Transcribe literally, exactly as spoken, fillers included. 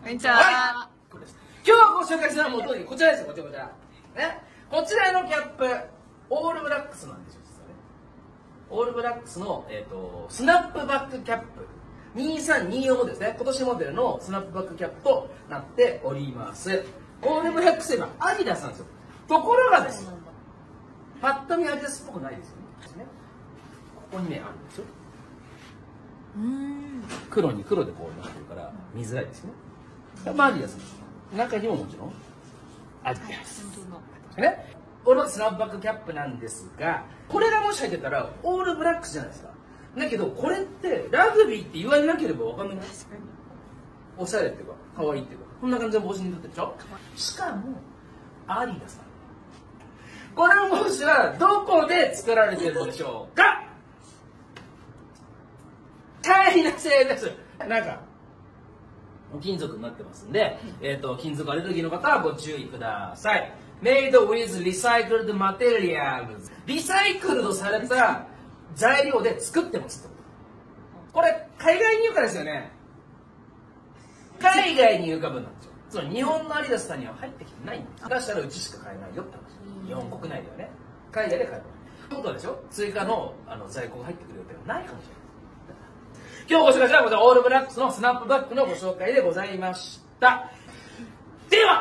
んにちは。 はい、これです。今日ご紹介するのはもうとにこちらですよ、こちらこちら。ね、こちらのキャップ、オールブラックスなんですよ、実はね。オールブラックスの、えーと、スナップバックキャップ。にさんによんですね。今年モデルのスナップバックキャップとなっております。オールブラックスはアディダスなんですよ。ところがですよ、パッと見アディダスっぽくないですよね。ここにね、あるんですよ。うん黒に黒でこうなってるから見づらいですよね。まあアディダスです。中にももちろんアディダス。ね。オールスナップバックキャップなんですが、これがもし入ってたらオールブラックスじゃないですか。だけどこれってラグビーって言われなければわかんない。おしゃれっていうか可愛いっていうか、こんな感じの帽子になってるでしょ。しかもアディダス。この帽子はどこで作られているのでしょうか。チャイナ製です。なんか金属になってますんで、えーと、金属アレルギーの方はご注意ください。Made with recycled materials。リサイクルドされた材料で作ってますってこと。これ海外入荷ですよね。海外に入荷分なんですよ。つまり日本のアディダスさんには入ってきてないんです。だしたらうちしか買えないよって話。日本国内ではね。海外で買えない。ってことはでしょ、追加のあの在庫が入ってくる予定はないかもしれない。今日ご紹介したのはこちらオールブラックスのスナップバックのご紹介でございました。では